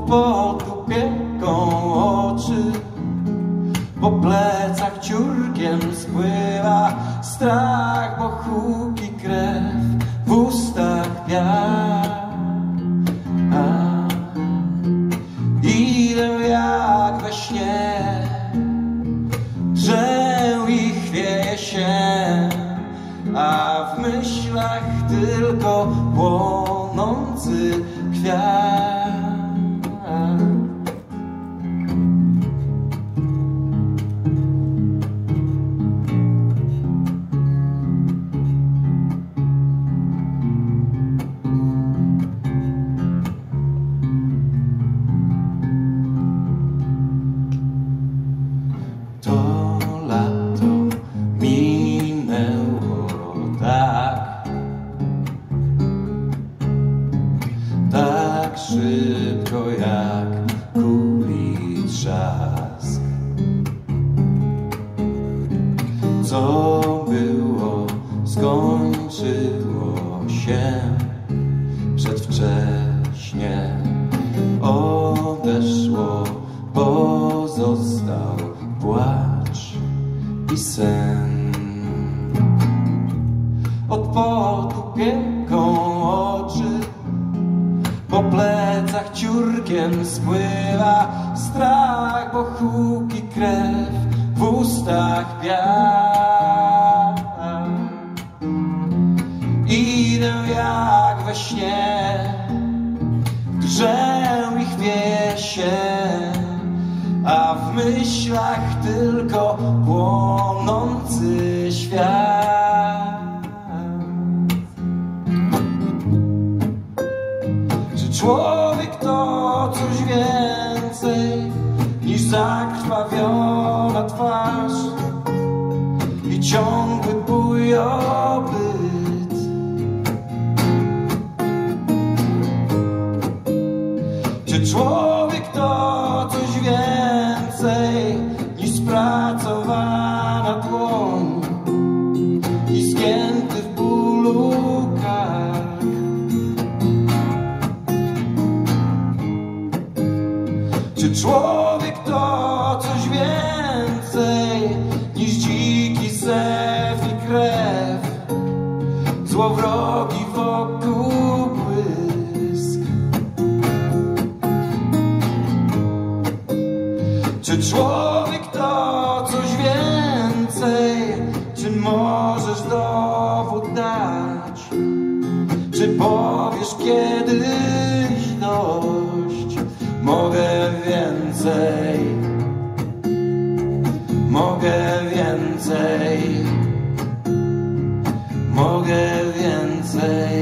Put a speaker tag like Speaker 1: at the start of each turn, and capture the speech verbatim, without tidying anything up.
Speaker 1: potu pieką oczy, po plecach ciurkiem spływa strach, bo huki krew, w ustach piach. Idę jak we śnie, drzew i chwieje się, a w myślach tylko płonący kwiat. To lato minęło tak, tak szybko jak kuli trzask. Co było, skończyło się przedwcześnie. Odeszło, pozostał płacz i sen. Od potu pieką oczy, po plecach ciurkiem spływa strach, bo huki krew, w ustach piach. Idę jak we śnie, drzew i chwieje się, a w myślach tylko płonący świat. Czy człowiek to coś więcej niż zakrwawiona twarz i ciągły bujobyt? Czy człowiek to coś więcej niż spracowana dłoń i zgięty w bólu kark? Czy człowiek to coś więcej niż dziki zew i krew, złowrogi wokół błysk? Czy człowiek to coś więcej? Czy możesz dowód dać? Czy powiesz kiedyś dość? Mogę więcej, mogę więcej, mogę więcej.